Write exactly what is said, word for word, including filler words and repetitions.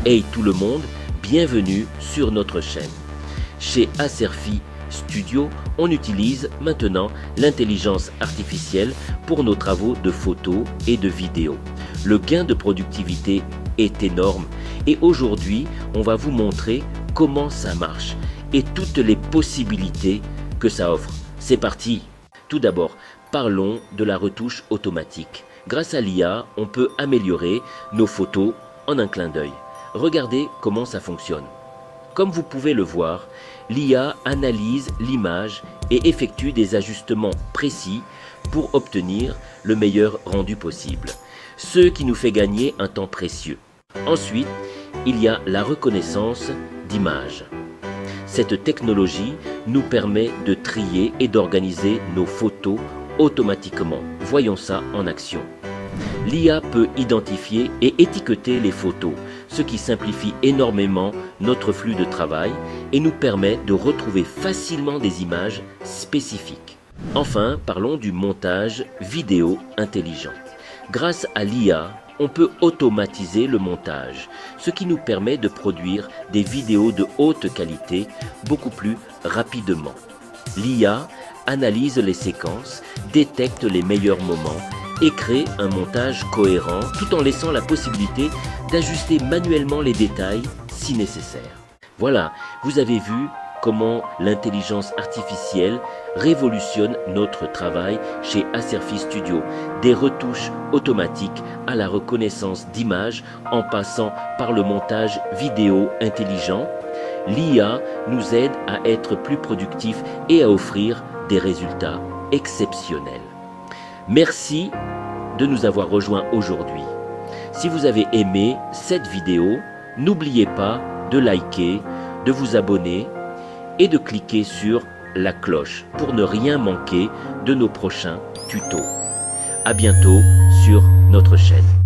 Hey tout le monde, bienvenue sur notre chaîne. Chez Acerfi Studio, on utilise maintenant l'intelligence artificielle pour nos travaux de photos et de vidéos. Le gain de productivité est énorme et aujourd'hui, on va vous montrer comment ça marche et toutes les possibilités que ça offre. C'est parti! Tout d'abord, parlons de la retouche automatique. Grâce à l'I A, on peut améliorer nos photos en un clin d'œil. Regardez comment ça fonctionne. Comme vous pouvez le voir, l'I A analyse l'image et effectue des ajustements précis pour obtenir le meilleur rendu possible, ce qui nous fait gagner un temps précieux. Ensuite, il y a la reconnaissance d'images. Cette technologie nous permet de trier et d'organiser nos photos automatiquement. Voyons ça en action. L'I A peut identifier et étiqueter les photos, ce qui simplifie énormément notre flux de travail et nous permet de retrouver facilement des images spécifiques. Enfin, parlons du montage vidéo intelligent. Grâce à l'I A, on peut automatiser le montage, ce qui nous permet de produire des vidéos de haute qualité beaucoup plus rapidement. L'I A analyse les séquences, détecte les meilleurs moments et crée un montage cohérent tout en laissant la possibilité d'ajuster manuellement les détails si nécessaire. Voilà, vous avez vu comment l'intelligence artificielle révolutionne notre travail chez Acerfi Studio. Des retouches automatiques à la reconnaissance d'images en passant par le montage vidéo intelligent, l'I A nous aide à être plus productifs et à offrir des résultats exceptionnels. Merci de nous avoir rejoints aujourd'hui. Si vous avez aimé cette vidéo, n'oubliez pas de liker, de vous abonner et de cliquer sur la cloche pour ne rien manquer de nos prochains tutos. À bientôt sur notre chaîne.